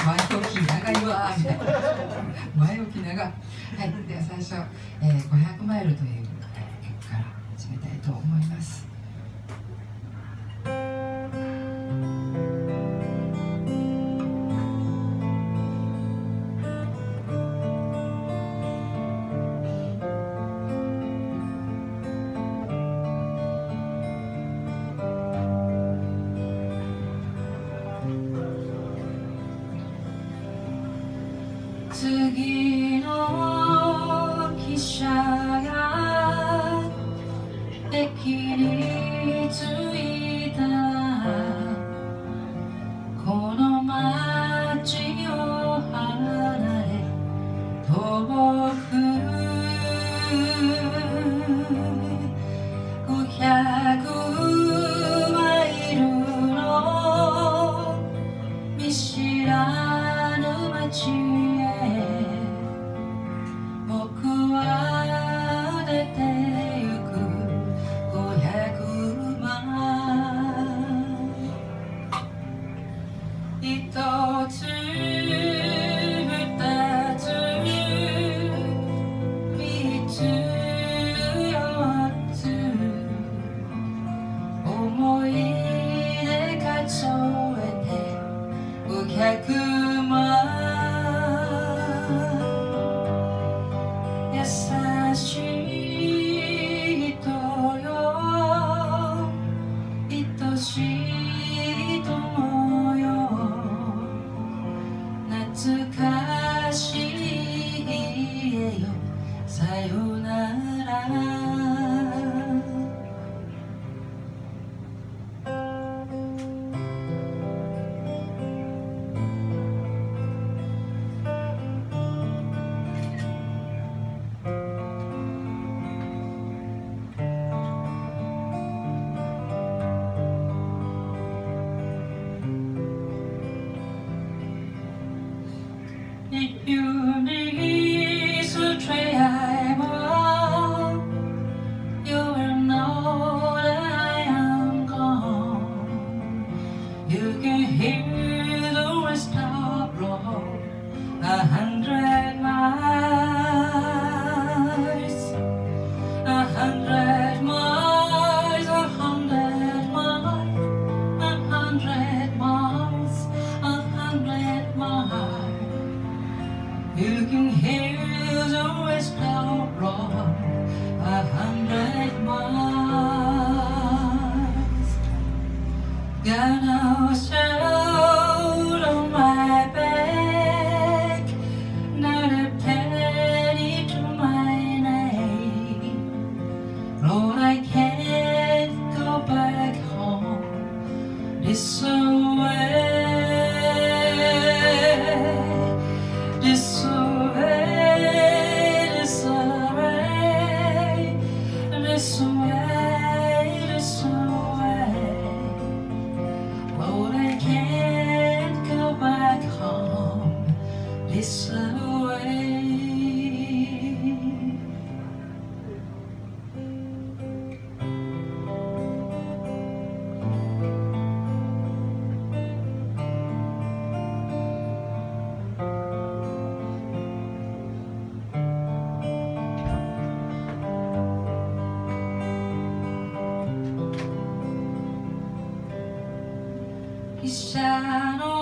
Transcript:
前置き長いわみたいな前置き長い。はい、では最初、500マイルという曲から始めたいと思います。次の汽車が駅に着いたらこの街を離れ遠く500マイルの見知らぬ街If you need to try, I'm all. You will know that I am gone. You can hear the whistle blow 100 miles, 100 miles, 100 miles, 100 miles, 100 miles. You can hear the whistle blow 100 miles. Got no soul on my back, not a penny to my name. Lord, I can't go back home this way. This way, this way, this way, this way. Lord, I can't go back home this way. Shadow